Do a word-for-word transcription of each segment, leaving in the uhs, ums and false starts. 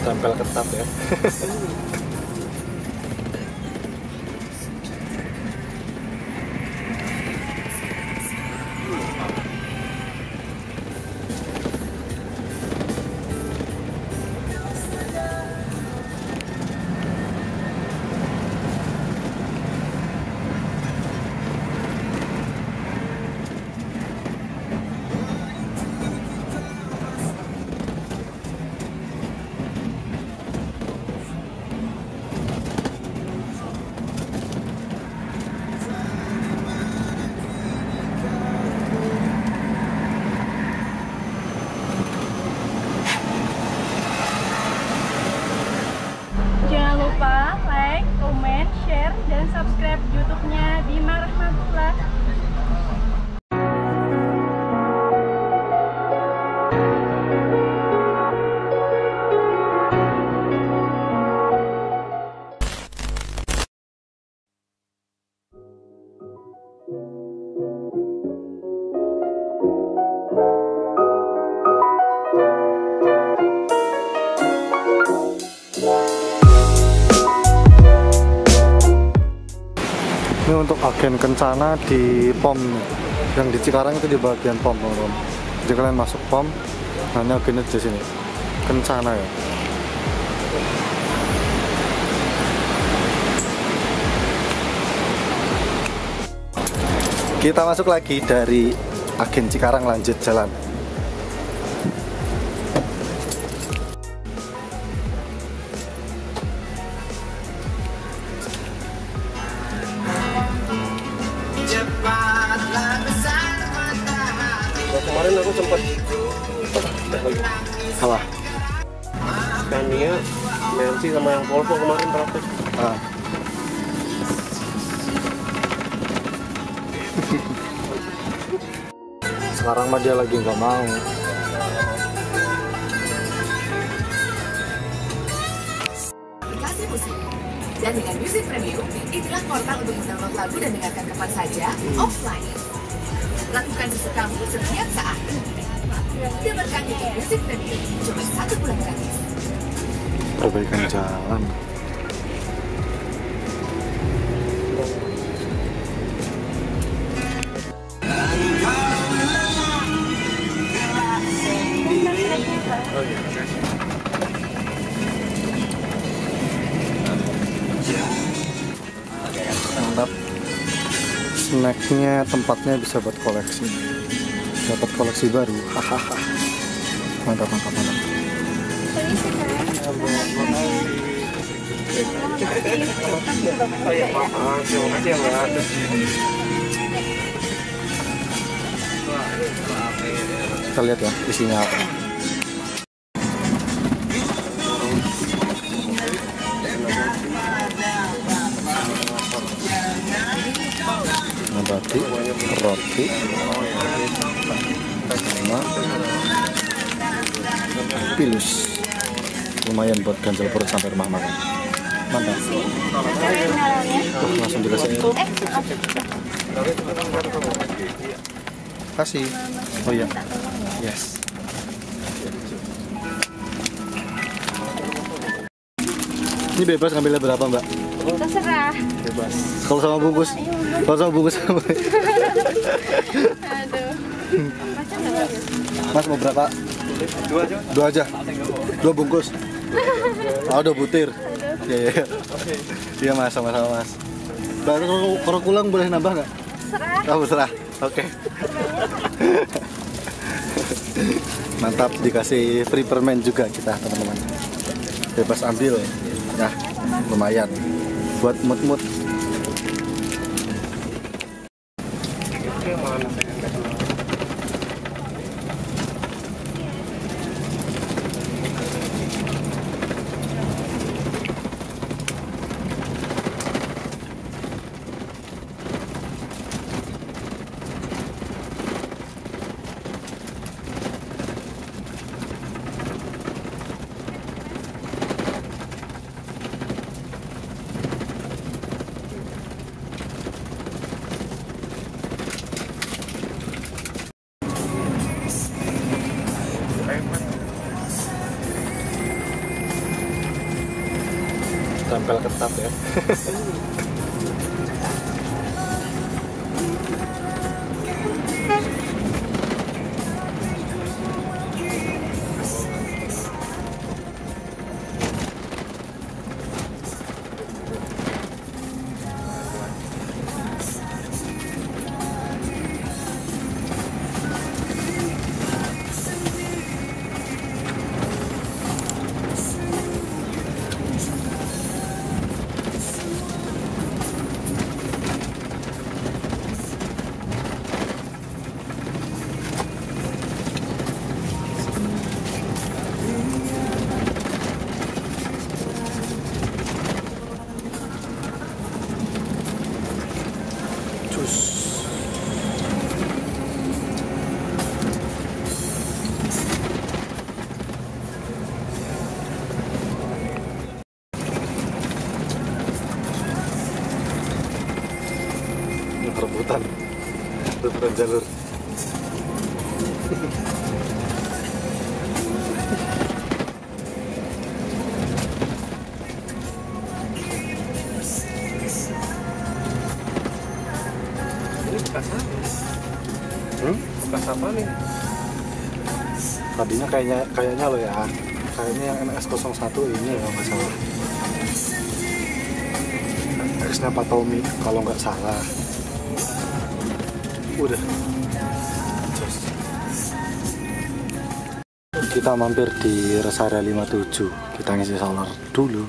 Tempel ketat ya. Jangan lupa like, comment, share, dan subscribe YouTube-nya Bima Rahmatullah. Ini untuk agen Kencana di pom yang di Cikarang itu di bagian pom, teman-teman. Jadi kalian masuk pom, nah ini agennya di sini, Kencana ya. Kita masuk lagi dari agen Cikarang, lanjut jalan. Kemarin aku sempat Salah. Scania, Mercy sama yang Volvo kemarin praktek. Ah. Sekarang mah dia lagi nggak mau. Aplikasi musik. Dan dengan Music Premium, itulah portal untuk mendownload lagu dan dengarkan kapan saja offline. Lakukan sesukamu setiap saat. Dapatkan YouTube Music Premium cuma satu bulan gratis. Perbaikan jalan. Mantap. Snacknya, tempatnya bisa buat koleksi. Dapat koleksi baru. Hahaha. Mantap, mantap, mantap. Kita lihat ya isinya apa. Nabati, roti, sama pilus. Lumayan buat ganjal perut sampai rumah makan. Mantap. Tuh, langsung dikasih. Kasih. Oh iya. Yes. Ini bebas ngambilnya berapa, Mbak? Terserah. Bebas. Kalau sama bungkus, kalau sama bungkus apa? Aduh. Mas mau berapa? Dua aja. Dua aja. Dua bungkus. Oh, dua butir. Iya, iya. Iya, Mas, sama-sama, Mas. Mbak, kalau, kalau pulang boleh nambah nggak? Terserah. Kamu serah. Oke. Mantap, dikasih free permen juga kita, teman-teman. Bebas ambil. Nah, lumayan buat mood-mood. Nempel ketat ya. Rebutan rebutan jalur. Ini bekas apa? Hmm? Bekas apa nih? Tadinya kayaknya kayaknya lo ya, kayaknya yang N S nol satu ini kalau nggak salah. X-nya Pak Tommy kalau nggak salah. Udah. Kita mampir di rest area lima puluh tujuh. Kita ngisi solar dulu.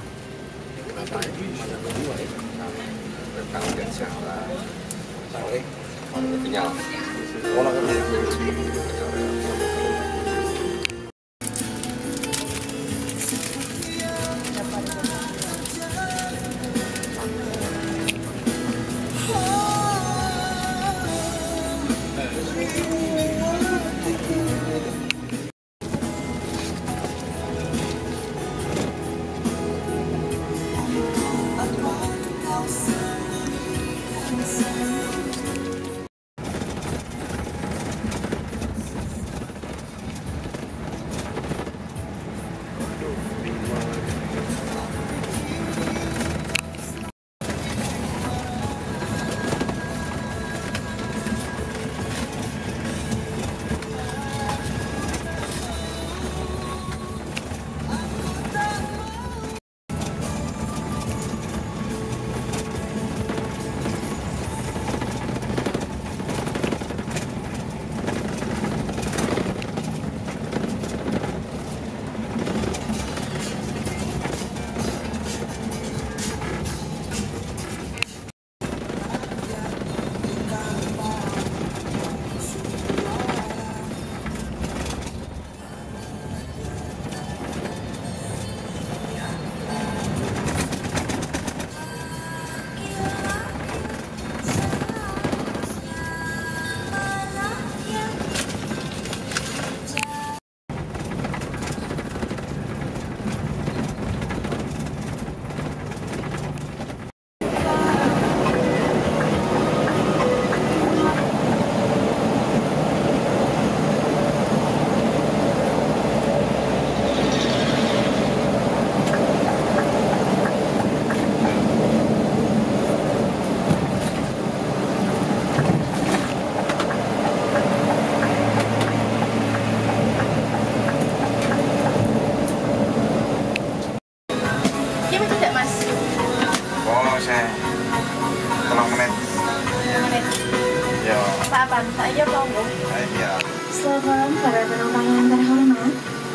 Apa-apa, minta aja mau Bu. Iya. Selamat malam para penumpang yang terhormat.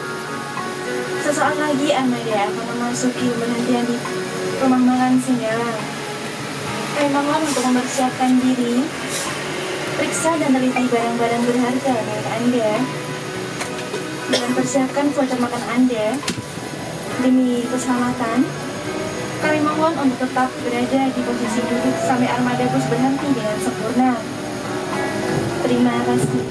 Sesaat lagi Anda akan memasuki berhentian di rumah makan Singgalang. Kami mohon untuk mempersiapkan diri, periksa dan teliti barang-barang berharga milik Anda, dan persiapkan voucher makan Anda. Demi keselamatan, kami mohon untuk tetap berada di posisi duduk sampai armada bus berhenti dengan sempurna. Terima kasih.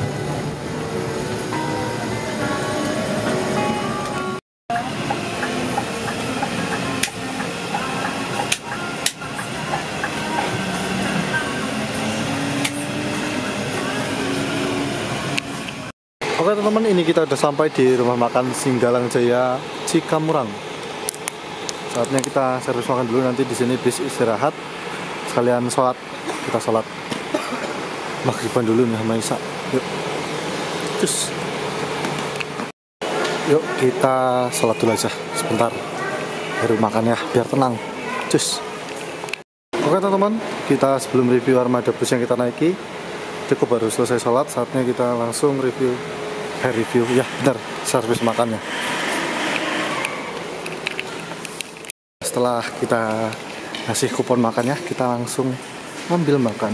Oke teman-teman, ini kita udah sampai di rumah makan Singgalang Jaya Cikamurang. saatnya kita servis makan dulu. Nanti di sini bis istirahat sekalian sholat. Kita sholat maghriban dulu nih sama Isya. Yuk, cus. Yuk kita sholat dulu aja sebentar, baru makan ya biar tenang. Cus. Oke teman-teman, kita sebelum review armada bus yang kita naiki, cukup baru selesai sholat, saatnya kita langsung review, eh review, ya benar, servis makannya. Setelah kita kasih kupon makannya, kita langsung ambil makan.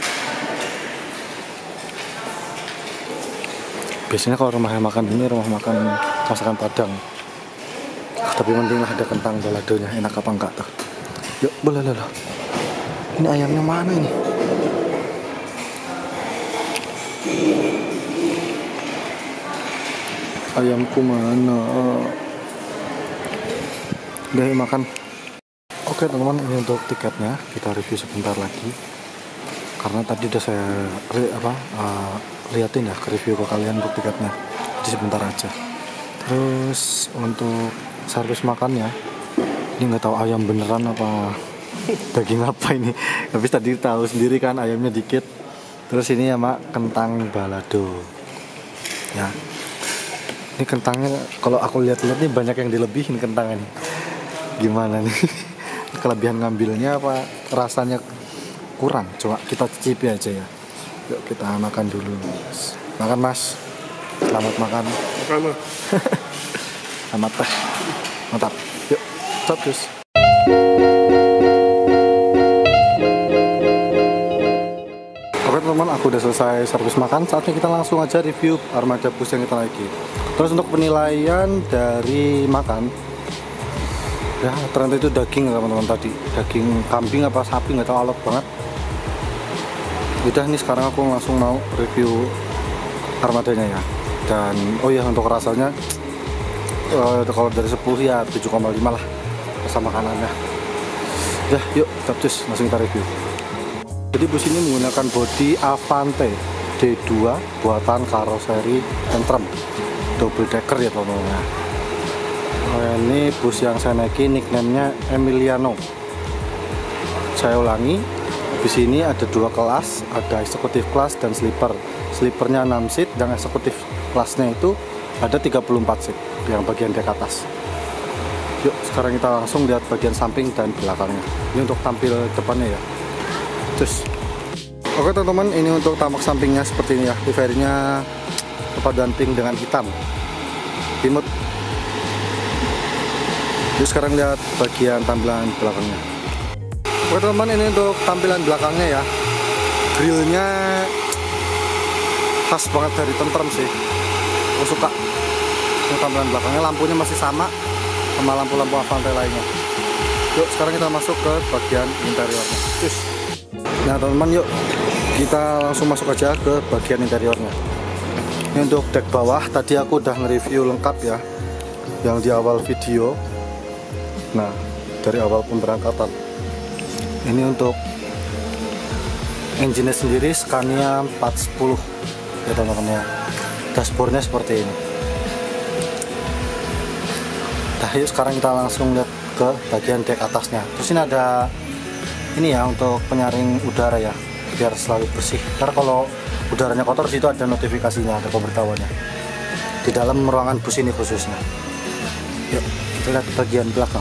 Biasanya kalau rumah makan ini rumah makan masakan Padang, tapi penting lah ada kentang baladonya, enak apa enggak tuh. Yuk, boleh lah. Ini ayamnya mana ini? Ayamku mana? Udah makan. Oke teman-teman, ini untuk tiketnya kita review sebentar lagi. Karena tadi udah saya apa uh, liatin ya ke review ke kalian untuk tiketnya. Jadi sebentar aja. Terus untuk servis makannya, ini nggak tahu ayam beneran apa daging apa ini. Tapi tadi tahu sendiri kan ayamnya dikit. Terus ini ya mak, kentang balado. Ya. Ini kentangnya kalau aku lihat-lihat nih banyak yang dilebihin kentang ini. Gimana nih? Kelebihan ngambilnya apa rasanya kurang? Coba kita cicipi aja ya. Yuk kita makan dulu. Makan Mas. Selamat makan. Sama. Selamat teh. Mantap. Yuk, stop guys. Oke teman-teman, aku udah selesai servis makan. Saatnya kita langsung aja review armada bus yang kita naiki. Terus untuk penilaian dari makan, ya ternyata itu daging teman-teman tadi. Daging kambing apa sapi nggak tahu, alot banget. Udah nih sekarang aku langsung mau review armadanya ya. Dan oh ya untuk rasanya, uh, kalau dari sepuluh ya tujuh koma lima lah rasa makanannya. Ya yuk capcus langsung kita review. Jadi bus ini menggunakan bodi Avante D dua buatan karoseri Antrim double decker ya teman-teman. Nah, ini bus yang saya naiki nickname-nya Emiliano. Saya ulangi, bus ini ada dua kelas, ada eksekutif kelas dan sleeper. Sleepernya enam seat dan eksekutif kelasnya itu ada tiga puluh empat seat yang bagian dek atas. Yuk sekarang kita langsung lihat bagian samping dan belakangnya. Ini untuk tampil depannya ya. Terus, oke teman-teman, ini untuk tamak sampingnya seperti ini ya. Liverynya perpaduan pink dengan hitam, timut. Yuk sekarang lihat bagian tampilan belakangnya. Oke teman-teman, ini untuk tampilan belakangnya ya. Grillnya khas banget dari Tentrem sih. Aku suka. Ini tampilan belakangnya, lampunya masih sama sama lampu-lampu Avante lainnya. Yuk sekarang kita masuk ke bagian interiornya. Cus. Nah teman-teman, yuk kita langsung masuk aja ke bagian interiornya. Ini untuk dek bawah, tadi aku udah nge-review lengkap ya, yang di awal video. Nah dari awal pemberangkatan. Ini untuk engine sendiri Scania empat sepuluh ya teman-teman ya. Dashboardnya seperti ini. Nah yuk sekarang kita langsung lihat ke bagian dek atasnya. Terus ini ada ini ya untuk penyaring udara ya, biar selalu bersih. Karena kalau udaranya kotor, situ ada notifikasinya, ada pemberitahuannya di dalam ruangan bus ini khususnya. Yuk kita lihat bagian belakang.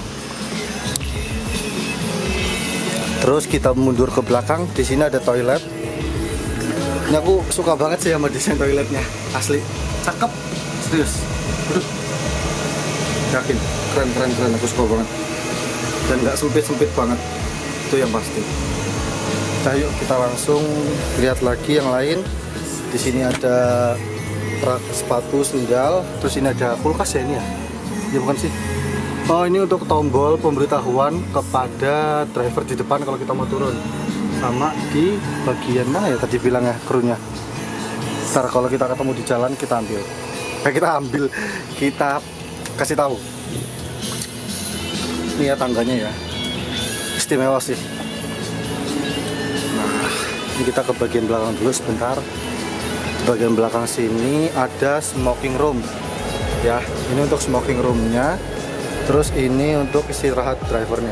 Terus kita mundur ke belakang, di sini ada toilet. Ini aku suka banget sih sama desain toiletnya, asli cakep, serius. Aduh. Yakin, keren keren keren, aku suka banget. Dan nggak sempit sempit banget. Itu yang pasti. Nah, yuk kita langsung lihat lagi yang lain. Di sini ada rak sepatu, sendal. Terus ini ada kulkas ya ini ya? Ya bukan sih. Oh ini untuk tombol pemberitahuan kepada driver di depan kalau kita mau turun. Sama di bagian mana ya tadi bilangnya krunya. Ntar kalau kita ketemu di jalan kita ambil. Kayak kita ambil, kita kasih tahu. Ini ya tangganya ya. Istimewa sih. Nah, ini kita ke bagian belakang dulu sebentar. Di bagian belakang sini ada smoking room. Ya, ini untuk smoking roomnya. Terus ini untuk istirahat drivernya.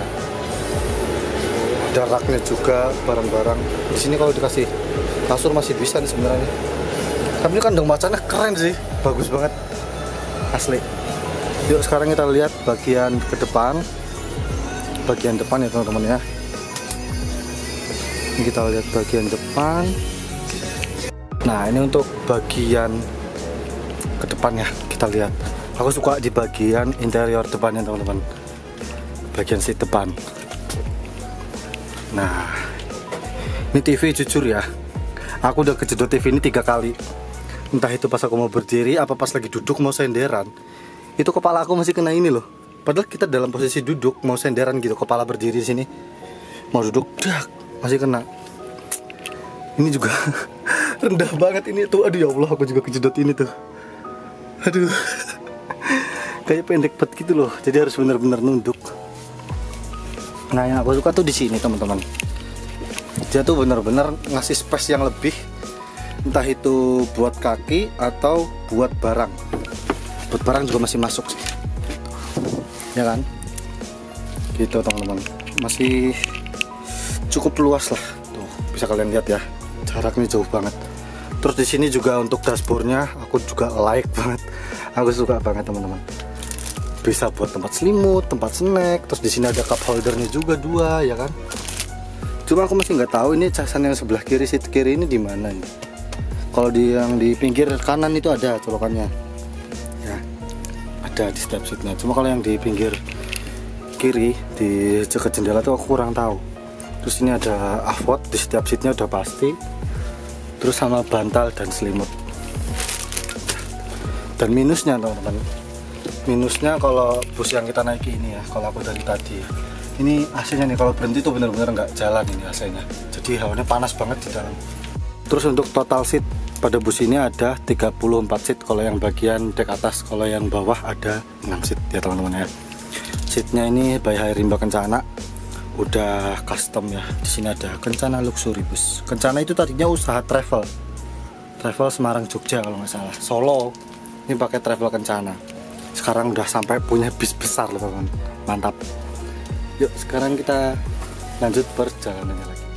Ada raknya juga, barang-barang. Di sini kalau dikasih kasur masih bisa nih sebenarnya. Tapi ini kandang macannya keren sih, bagus banget, asli. Yuk sekarang kita lihat bagian ke depan, bagian depan ya teman-teman ya. Ini kita lihat bagian depan. Nah ini untuk bagian ke depannya kita lihat. Aku suka di bagian interior depannya teman-teman, bagian seat depan. Nah ini T V jujur ya, aku udah kejedot T V ini tiga kali. Entah itu pas aku mau berdiri, apa pas lagi duduk mau senderan, itu kepala aku masih kena ini loh. Padahal kita dalam posisi duduk mau senderan gitu, kepala berdiri di sini, mau duduk, dak, masih kena. Ini juga rendah banget ini tuh. Aduh ya Allah, aku juga kejedot ini tuh. Aduh, kayak pendek banget gitu loh. Jadi harus benar-benar nunduk. Nah yang aku suka tuh di sini teman-teman. Dia tuh benar-benar ngasih space yang lebih. Entah itu buat kaki atau buat barang. Buat barang juga masih masuk sih. Ya kan? Gitu teman-teman. Masih cukup luas lah. Tuh, bisa kalian lihat ya. Jaraknya jauh banget. Terus di sini juga untuk dashboardnya aku juga like banget. Aku suka banget teman-teman. Bisa buat tempat selimut, tempat snack. Terus di sini ada cup holdernya juga dua, ya kan? Cuma aku masih nggak tahu ini casan yang sebelah kiri, seat kiri ini di mana nih. Kalau di yang di pinggir kanan itu ada colokannya, ya ada di setiap seatnya. Cuma kalau yang di pinggir kiri di dekat jendela tuh aku kurang tahu. Terus ini ada avot di setiap seatnya udah pasti. Terus sama bantal dan selimut. Dan minusnya teman-teman, minusnya kalau bus yang kita naiki ini ya, kalau aku dari tadi ini A C-nya nih kalau berhenti tuh bener-bener nggak jalan ini A C-nya. Jadi hawanya panas banget di dalam. Terus untuk total seat pada bus ini ada tiga puluh empat seat kalau yang bagian dek atas, kalau yang bawah ada enam seat ya teman-teman ya. Seatnya ini by Hai Rimba Kencana, udah custom ya. Di sini ada Kencana Luxury Bus. Kencana itu tadinya usaha travel, travel Semarang Jogja kalau nggak salah, Solo. Ini pakai travel Kencana. Sekarang udah sampai punya bis besar loh teman-teman, mantap. Yuk sekarang kita lanjut perjalanannya lagi.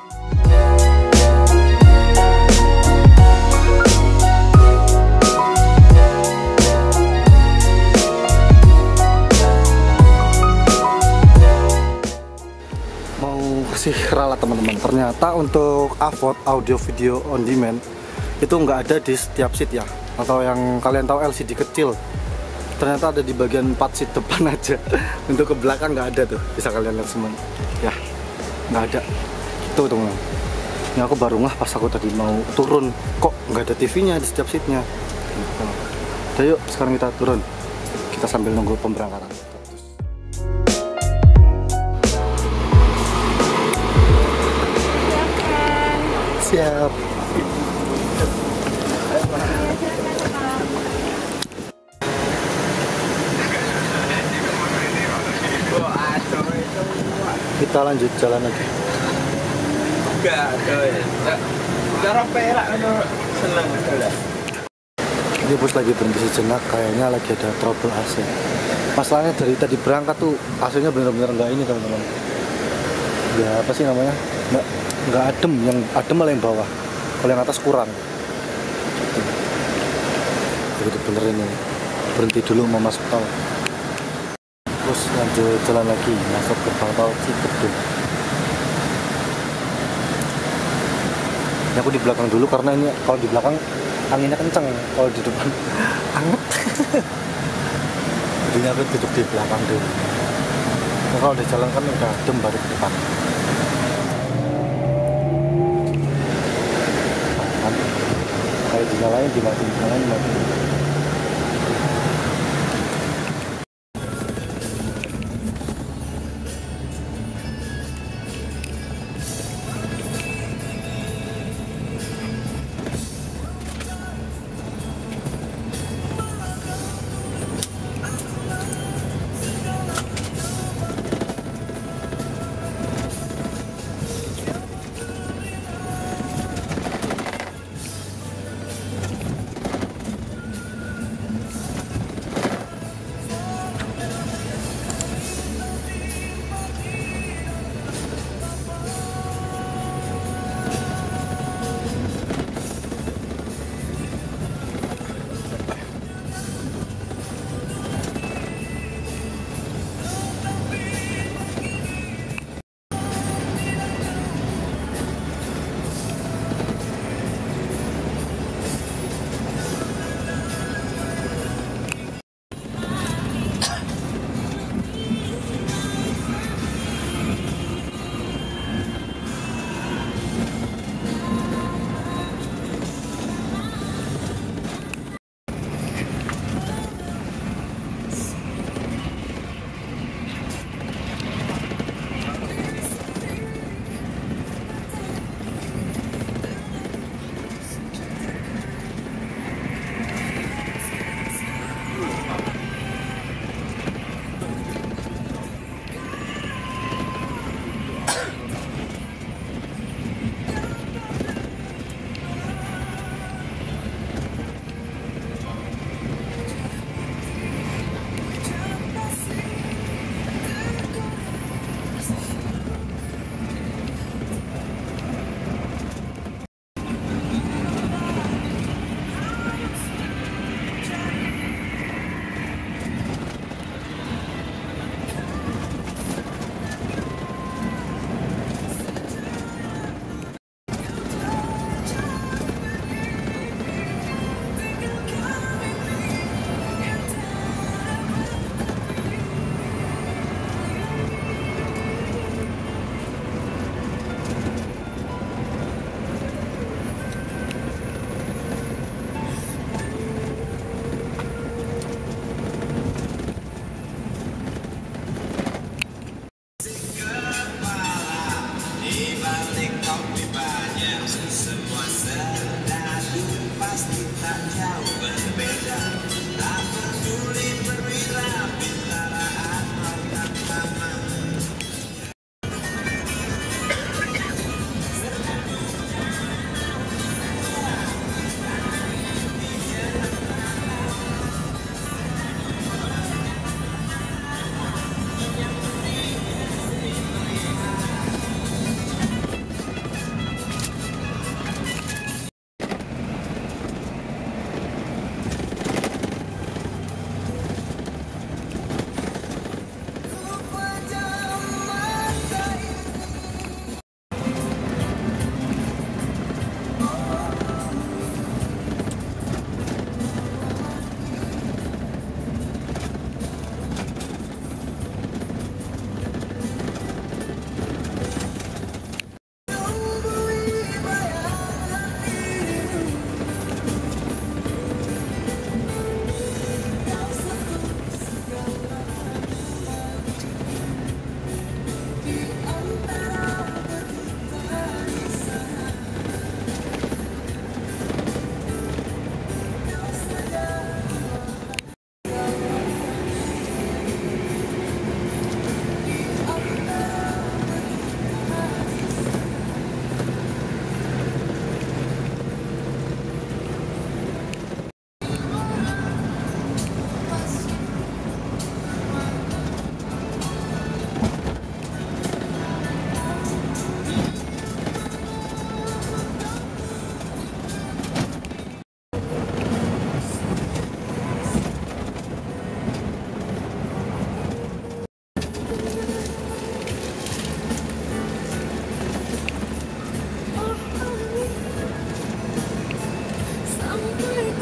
Mau kasih ralat teman-teman, ternyata untuk Avot audio video on demand itu nggak ada di setiap seat ya. Atau yang kalian tahu L C D kecil, ternyata ada di bagian empat seat depan aja. Untuk ke belakang nggak ada tuh, bisa kalian lihat semua ya, nggak ada tuh teman-teman. Ini aku baru ngah pas aku tadi mau turun, kok nggak ada T V-nya di setiap seatnya gitu. Udah yuk sekarang kita turun, kita sambil nunggu pemberangkatan. Siap. Kita lanjut jalan lagi. Enggak, coy. Cara perak itu seneng udah. Ini bus lagi berhenti sejenak, kayaknya lagi ada trouble A C. Masalahnya dari tadi berangkat tuh A C-nya bener-bener nggak ini teman-teman. Nggak apa sih namanya? Nggak nggak adem, yang adem malah yang bawah. Kalau yang atas kurang. Begitu bener ini. Berhenti dulu mau masuk tol. Terus lanjut jalan lagi masuk ke gerbang tol Cikedung. Ini aku di belakang dulu karena ini kalau di belakang anginnya kenceng, kalau di depan anget. Jadi aku duduk di belakang dulu. Nah, kalau di jalan kan udah adem baru ke depan. Nah, kayak dinyalain dimatiin, dinyalain dimatiin.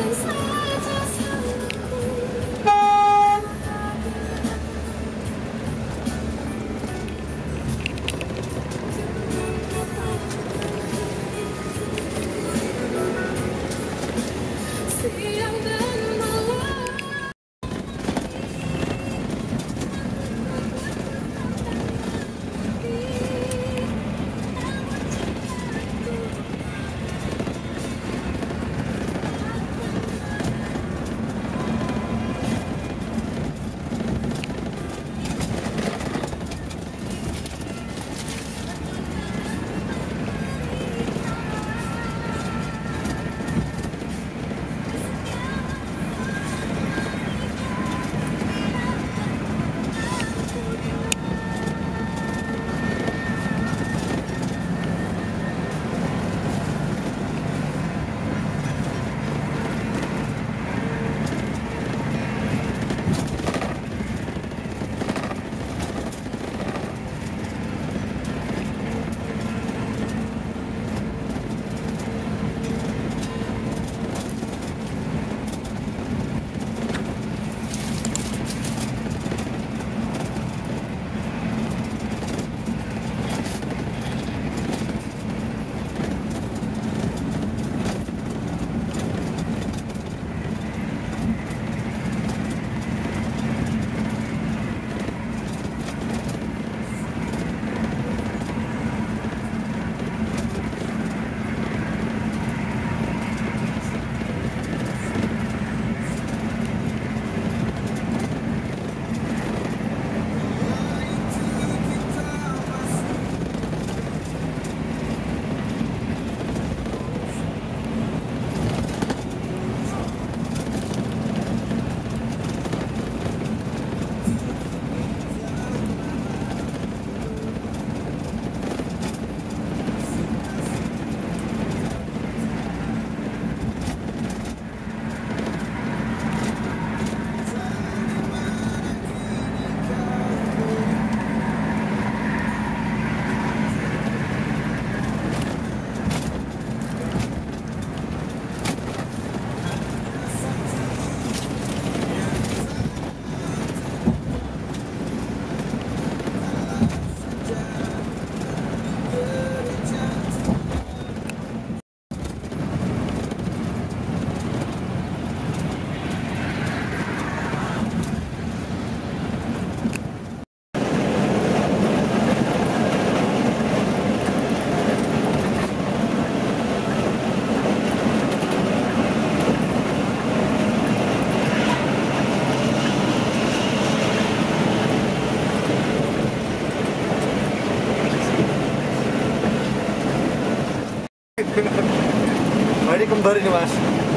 Oh, ini kembar ini mas?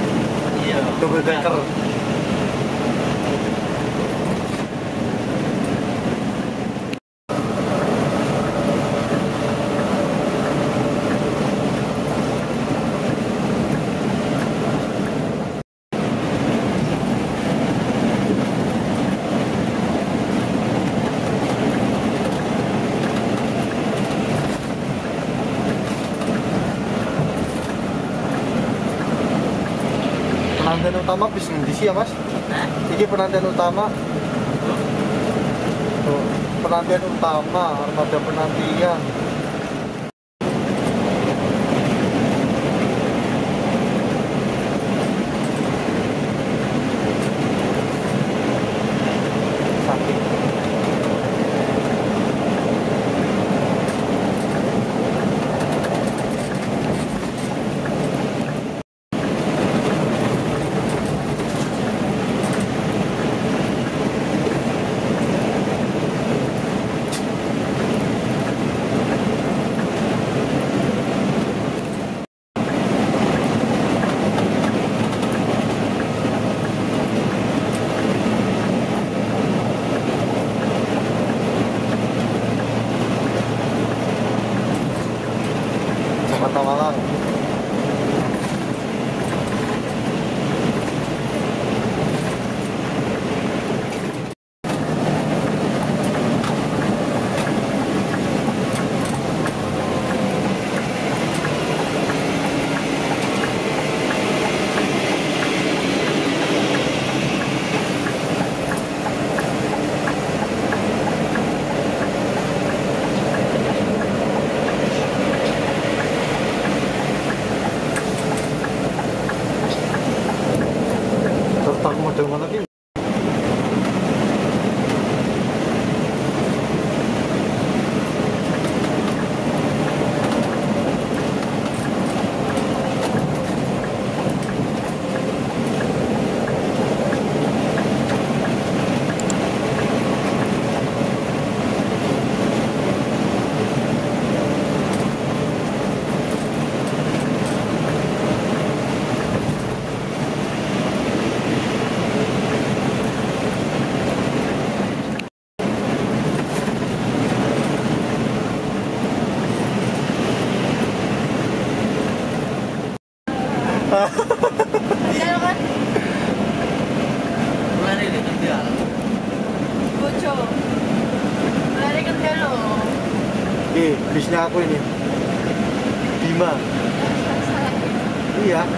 Iya. Double decker. Penantian utama bis di sini ya mas? Hah? Ini penantian utama. Tuh, penantian utama, armada penantian. Sakit. Model mana ki? Iya kan? Lari di Kendal. Boco. Lari ke lo. Eh, bisnya aku ini. Bima. Iya.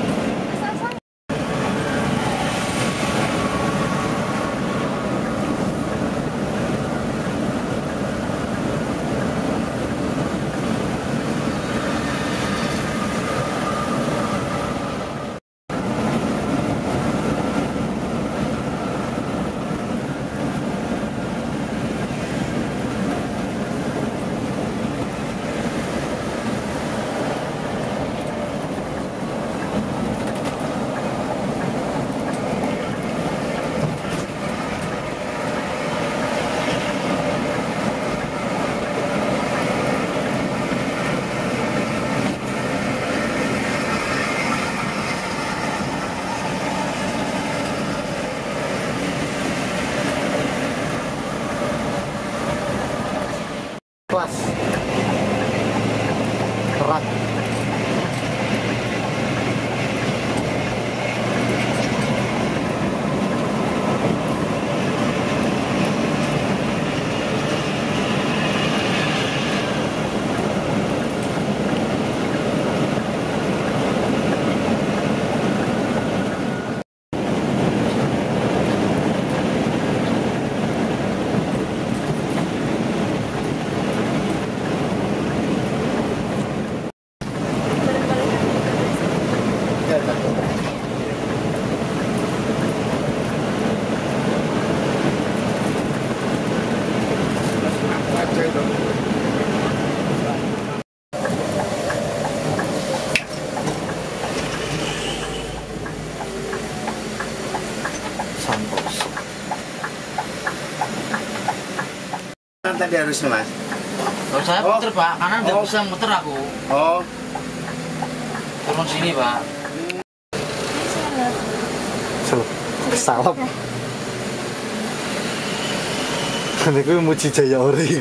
Kelas kerak. Santos. Kan tadi harusnya mas. Kalau saya Oh. muter pak, kanan nggak Oh. bisa muter aku. Oh, Turun sini pak. Salam. Salam. Ini gue muji Jaya Ori.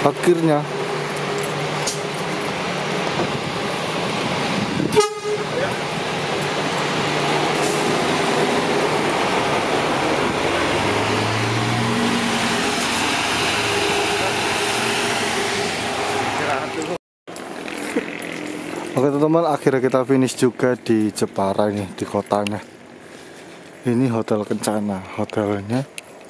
parkirnya. Oke teman-teman, akhirnya kita finish juga di Jepara ini, di kotanya. Ini Hotel Kencana, hotelnya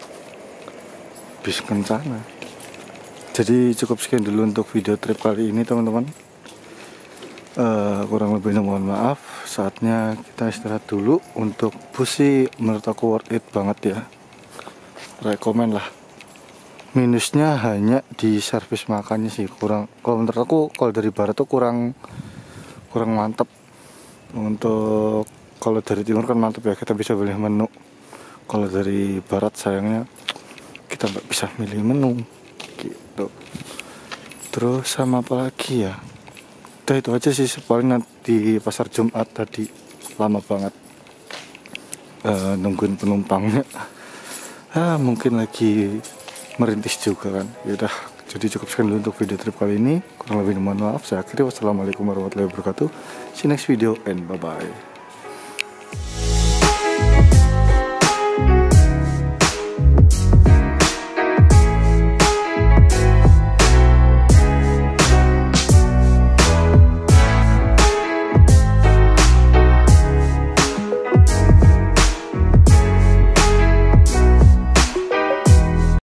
bis Kencana. Jadi cukup sekian dulu untuk video trip kali ini teman-teman. Uh, kurang lebihnya mohon maaf. Saatnya kita istirahat dulu. Untuk bus sih menurut aku worth it banget ya. Rekomen lah. Minusnya hanya di servis makannya sih kurang. Kalau menurut aku kalau dari barat tuh kurang kurang mantap. Untuk kalau dari timur kan mantap ya, kita bisa pilih menu. Kalau dari barat sayangnya kita nggak bisa milih menu gitu. Terus sama apa lagi ya, udah itu aja sih. Paling nanti pasar Jumat tadi lama banget uh, nungguin penumpangnya. Ah, mungkin lagi merintis juga kan. Yaudah, jadi cukup sekian dulu untuk video trip kali ini. Kurang lebih mohon maaf. Saya akhiri, wassalamualaikum warahmatullahi wabarakatuh. See you next video and bye bye.